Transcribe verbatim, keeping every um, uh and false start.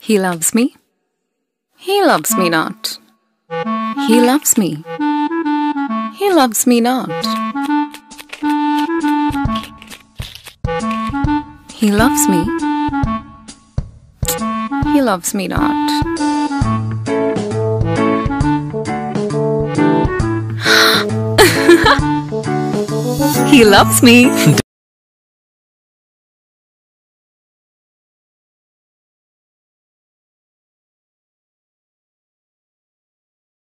He loves me. He loves me not. He loves me. He loves me not. He loves me. He loves me not. He loves me.